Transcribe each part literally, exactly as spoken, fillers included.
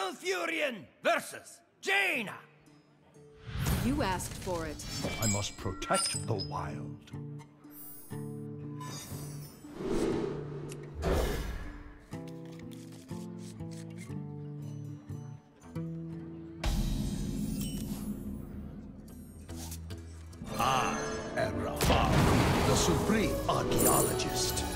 Malfurion versus Jaina. You asked for it. I must protect the wild. I am Revolves, the supreme archaeologist.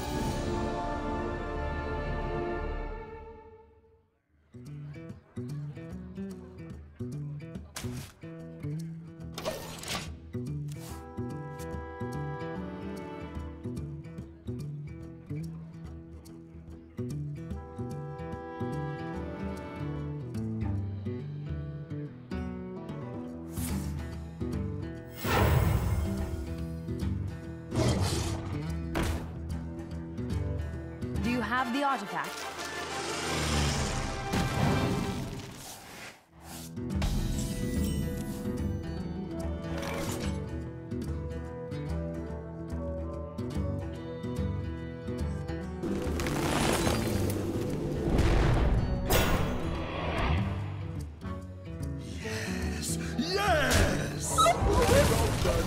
Do you have the artifact? Yes! Yes! Well done.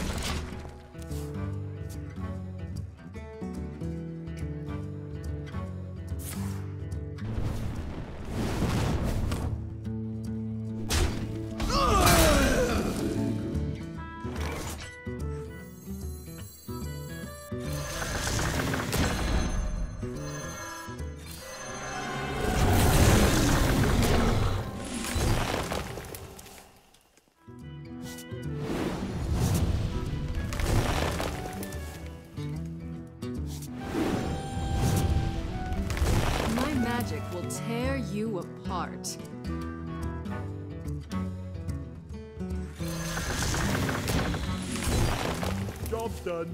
My magic will tear you apart. Job done.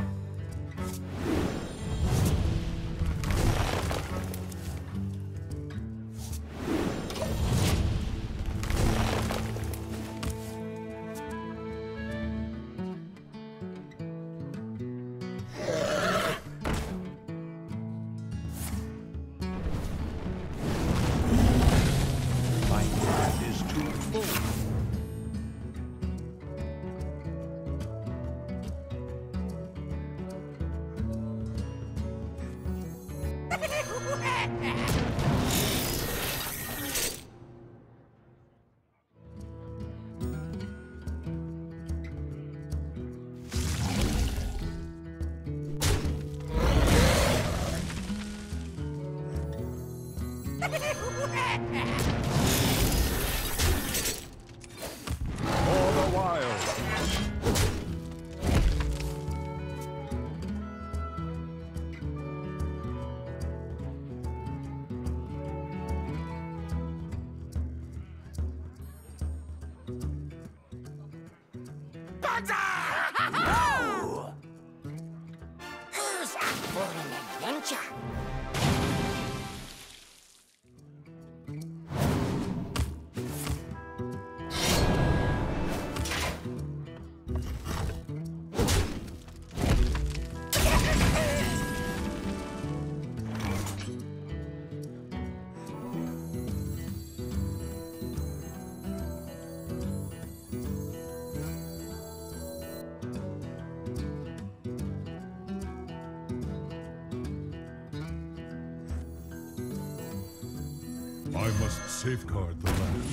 My hand is too full. All the while. No! Who's up for an adventure? I must safeguard the land.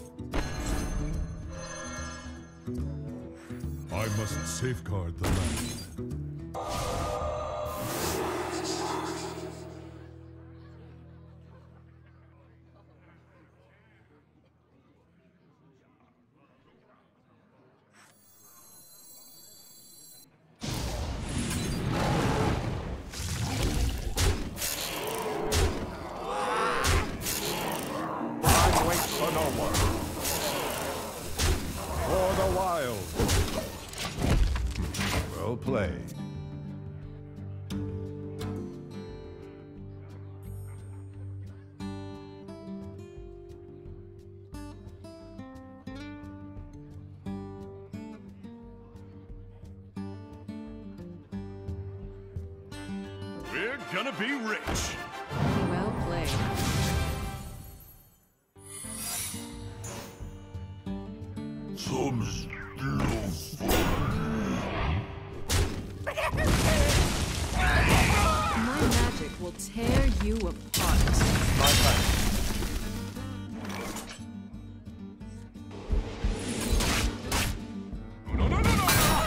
I must safeguard the land. For no one. For the wild. Well played. We're gonna be rich. Well played. will tear you apart. My pleasure. No, no, no, no, no!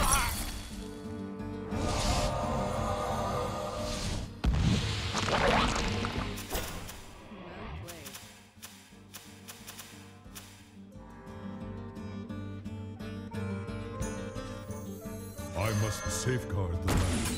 I must safeguard the land.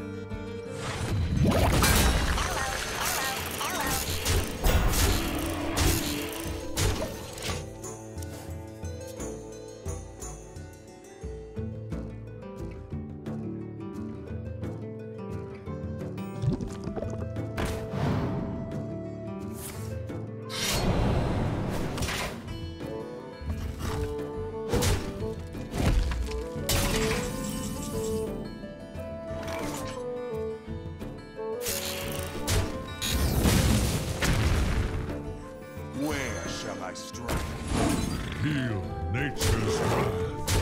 Where shall I strike? Heal nature's wrath.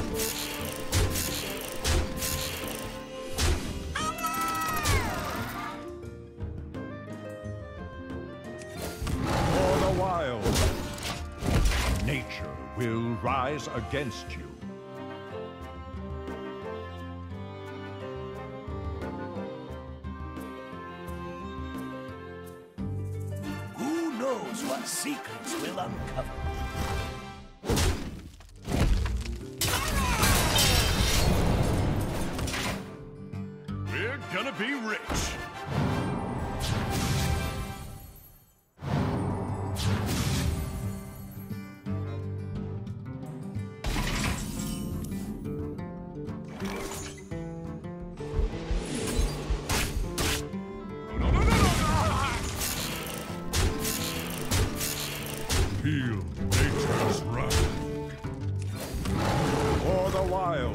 For the wild, nature will rise against you. Who knows what secrets will uncover? We're gonna be rich. No, no, no, no, no! Heal nature's wrath. For the wild,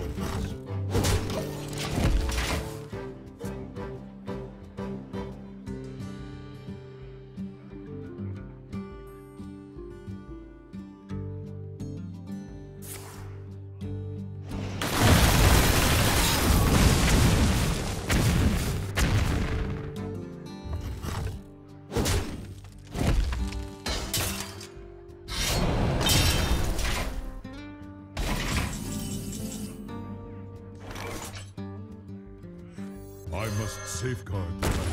I must safeguard the land.